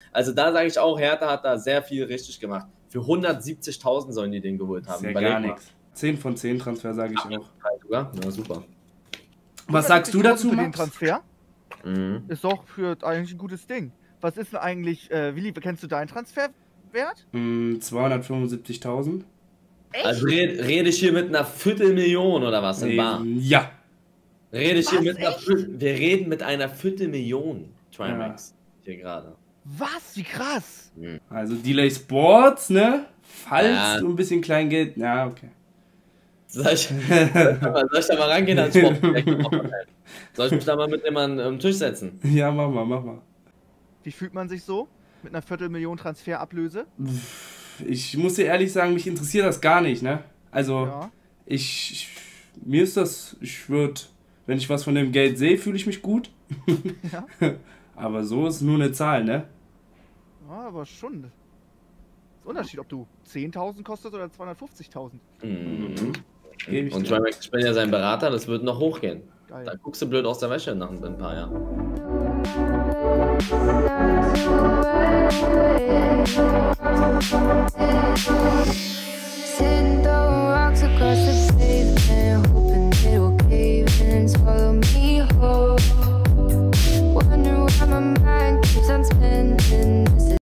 Also da sage ich auch, Hertha hat da sehr viel richtig gemacht. Für 170.000 sollen die den geholt haben. Ist ja gar nichts. 10 von 10 Transfer, sage ich auch. Sogar? Ja, super. Was sagst du dazu, für den Max? Transfer? Mhm. Ist doch für eigentlich ein gutes Ding. Was ist denn eigentlich, Willi, kennst du deinen Transferwert? 275.000. Echt? Also rede ich hier mit einer Viertelmillion oder was in Bar? Ja. Rede ich hier Was, mit einer echt? Wir reden mit einer Viertelmillion, Trimax, hier gerade. Was? Wie krass. Also Delay Sports, ne? Falls Ja. du ein bisschen Kleingeld... Ja, okay. Soll ich da mal rangehen als Sportdirektor? Soll ich mich da mal mit jemandem am Tisch setzen? Ja, mach mal. Wie fühlt man sich so? Mit einer Viertelmillion Transferablöse? Ich muss dir ehrlich sagen, mich interessiert das gar nicht, ne? Also, Ja. mir ist das, wenn ich was von dem Geld sehe, fühle ich mich gut. Ja. Aber so ist nur eine Zahl, ne? Ja, aber schon. Das ist ein Unterschied, ob du 10.000 kostet oder 250.000. Mhm. Gebe ich Und dir. Trimax, ich bin ja sein Berater, das wird noch hochgehen. Geil. Da guckst du blöd aus der Wäsche nach ein paar Jahren.